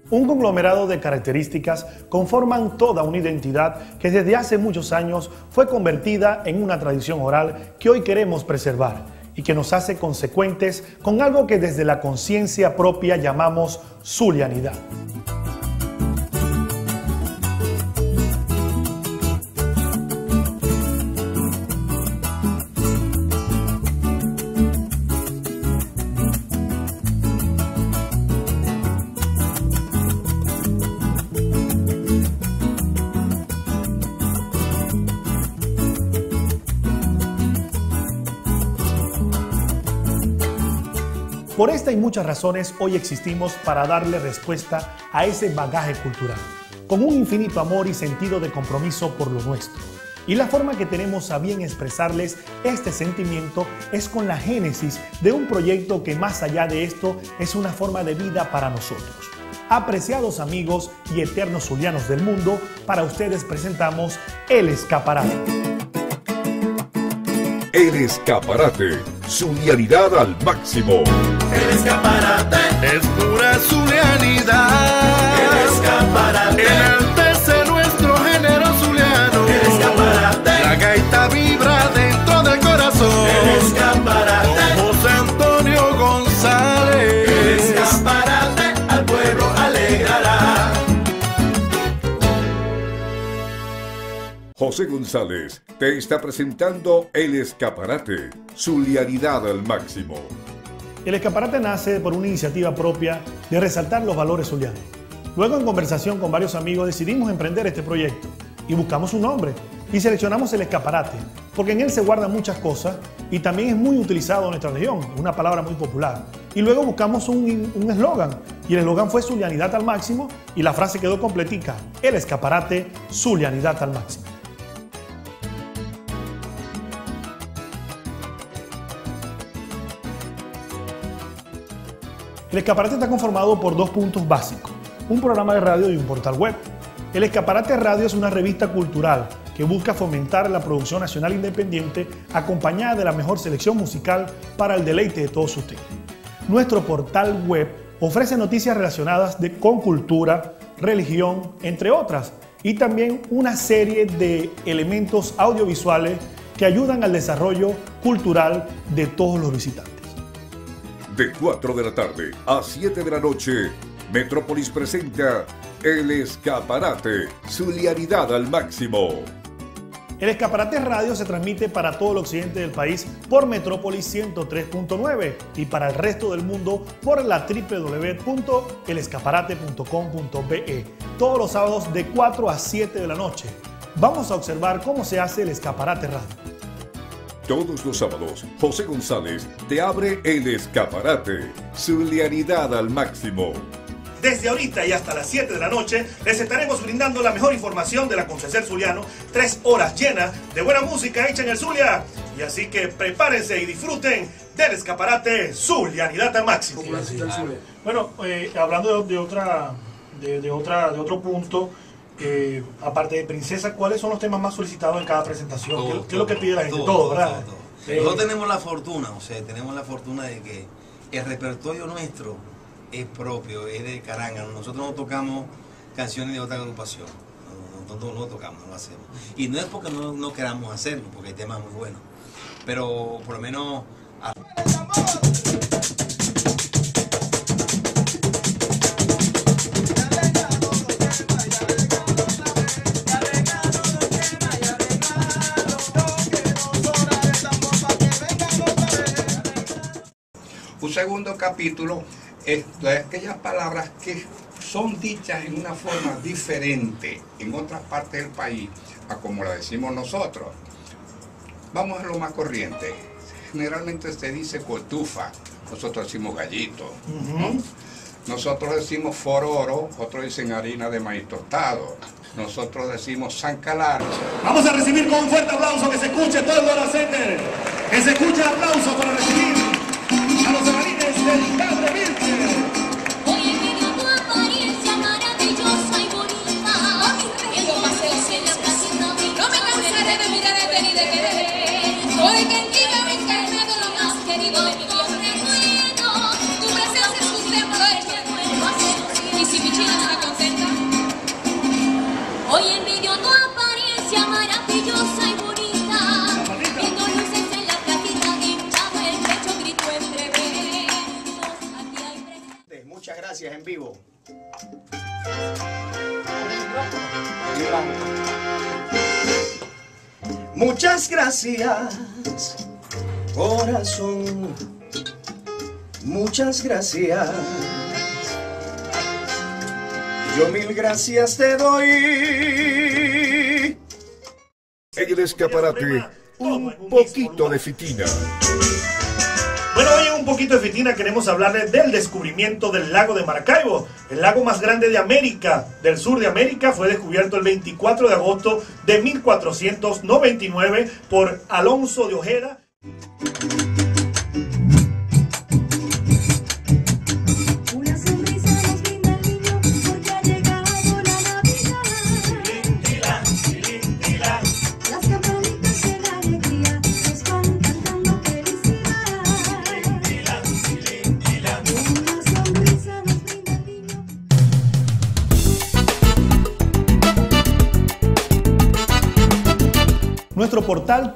Un conglomerado de características conforman toda una identidad que desde hace muchos años fue convertida en una tradición oral que hoy queremos preservar y que nos hace consecuentes con algo que desde la conciencia propia llamamos zulianidad. Por esta y muchas razones hoy existimos para darle respuesta a ese bagaje cultural, con un infinito amor y sentido de compromiso por lo nuestro. Y la forma que tenemos a bien expresarles este sentimiento es con la génesis de un proyecto que más allá de esto es una forma de vida para nosotros. Apreciados amigos y eternos zulianos del mundo, para ustedes presentamos El Escaparate. El Escaparate, zulianidad al máximo. El Escaparate es pura zulianidad. El Escaparate enaltece nuestro género zuliano. El Escaparate, la gaita vibra dentro del corazón. El Escaparate, con José Antonio González. El Escaparate al pueblo alegrará. José González te está presentando El Escaparate, zulianidad al máximo. El Escaparate nace por una iniciativa propia de resaltar los valores zulianos. Luego, en conversación con varios amigos, decidimos emprender este proyecto y buscamos un nombre y seleccionamos El Escaparate, porque en él se guardan muchas cosas y también es muy utilizado en nuestra región, una palabra muy popular. Y luego buscamos un eslogan y el eslogan fue zulianidad al máximo y la frase quedó completica: El Escaparate, zulianidad al máximo. El Escaparate está conformado por dos puntos básicos, un programa de radio y un portal web. El Escaparate Radio es una revista cultural que busca fomentar la producción nacional independiente acompañada de la mejor selección musical para el deleite de todos ustedes. Nuestro portal web ofrece noticias relacionadas con cultura, religión, entre otras, y también una serie de elementos audiovisuales que ayudan al desarrollo cultural de todos los visitantes. De 4 de la tarde a 7 de la noche, Metrópolis presenta El Escaparate, zulianidad al máximo. El Escaparate Radio se transmite para todo el occidente del país por Metrópolis 103.9 y para el resto del mundo por la www.elescaparate.com.be, todos los sábados de 4 a 7 de la noche. Vamos a observar cómo se hace el Escaparate Radio. Todos los sábados, José González te abre El Escaparate, zulianidad al máximo. Desde ahorita y hasta las 7 de la noche les estaremos brindando la mejor información del acontecer zuliano, 3 horas llenas de buena música hecha en el Zulia. Y así que prepárense y disfruten del Escaparate, zulianidad al máximo. Bueno, hablando de otro punto, aparte de Princesa, ¿cuáles son los temas más solicitados en cada presentación? ¿Qué es lo que pide la gente? Todo, ¿verdad? Nosotros tenemos la fortuna, de que el repertorio nuestro es propio, es de caranga. Nosotros no tocamos canciones de otra agrupación, nosotros no tocamos, no lo hacemos. Y no es porque no queramos hacerlo, porque el tema es muy bueno, pero por lo menos... Un segundo capítulo es de aquellas palabras que son dichas en una forma diferente en otras partes del país a como la decimos nosotros. Vamos a lo más corriente. Generalmente se dice cotufa, nosotros decimos gallito, ¿no? Nosotros decimos fororo, otros dicen harina de maíz tostado. Nosotros decimos zancalar. Vamos a recibir con un fuerte aplauso, que se escuche todo el Dora Center. Que se escuche el aplauso para recibir a los bailarines del Padre Vilche. Oye, que dio tu apariencia maravillosa y bonita. Y el más sencilla placita. No me cansaré de mirarte ni de querer. Porque en ti me he encarnado lo más querido de mi tierra. Tu presencia es un templo de mi cuerpo. Y si mi china gracias en vivo. Muchas gracias, corazón. Muchas gracias. Yo mil gracias te doy. En el escaparate, un poquito de fitina. Bueno, hoy en Un Poquito de Fitina queremos hablarles del descubrimiento del lago de Maracaibo. El lago más grande de América, del sur de América, fue descubierto el 24 de agosto de 1499 por Alonso de Ojeda. Nuestro portal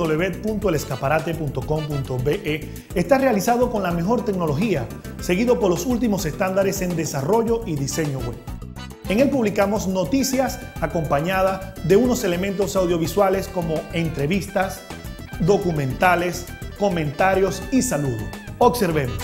www.elescaparate.com.be está realizado con la mejor tecnología, seguido por los últimos estándares en desarrollo y diseño web. En él publicamos noticias acompañadas de unos elementos audiovisuales como entrevistas, documentales, comentarios y saludos. Observemos.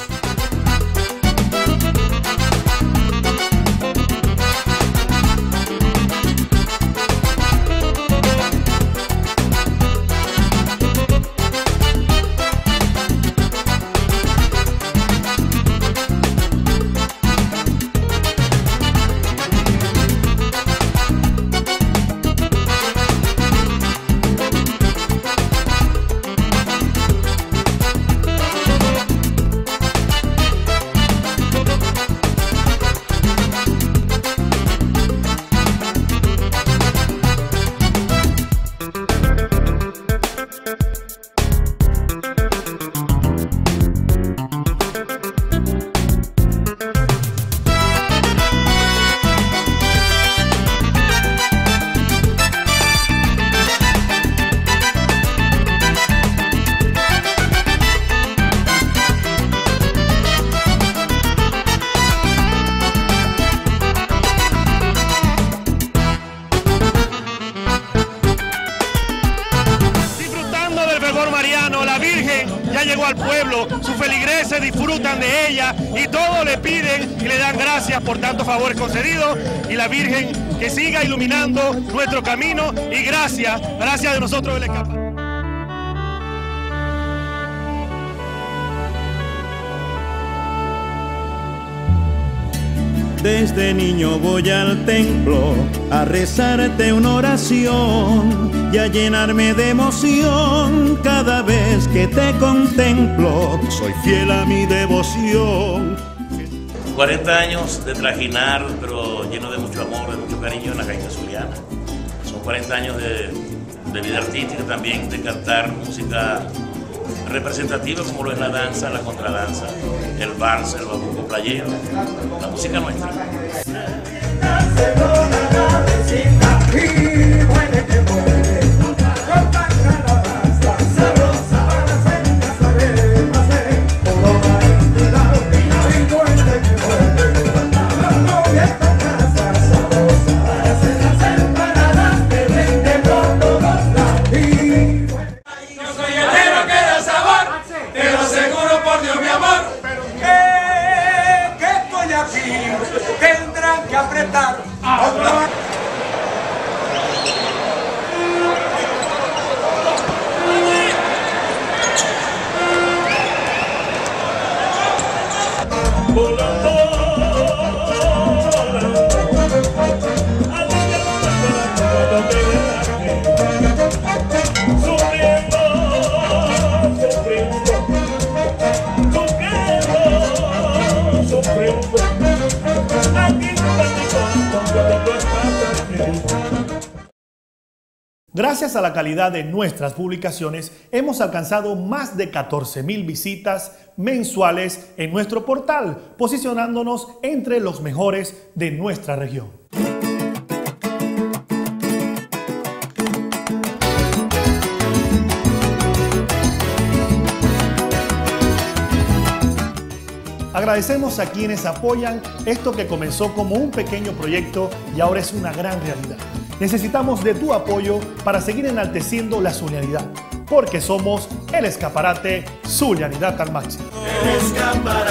La Virgen ya llegó al pueblo, sus feligreses disfrutan de ella y todos le piden y le dan gracias por tantos favores concedidos, y la Virgen que siga iluminando nuestro camino, y gracias de nosotros del Escaparate. Desde niño voy al templo a rezarte una oración y a llenarme de emoción cada vez que te contemplo. Soy fiel a mi devoción. 40 años de trajinar, pero lleno de mucho amor, de mucho cariño en la gaita zuliana. Son 40 años de vida artística también, de cantar música representativa como lo es la danza, la contradanza, el vals, el babuco playero, la música nuestra. Tendrán que apretar. Gracias a la calidad de nuestras publicaciones, hemos alcanzado más de 14,000 visitas mensuales en nuestro portal, posicionándonos entre los mejores de nuestra región. Agradecemos a quienes apoyan esto que comenzó como un pequeño proyecto y ahora es una gran realidad. Necesitamos de tu apoyo para seguir enalteciendo la zulianidad, porque somos el escaparate Zulianidad al máximo. El escaparate.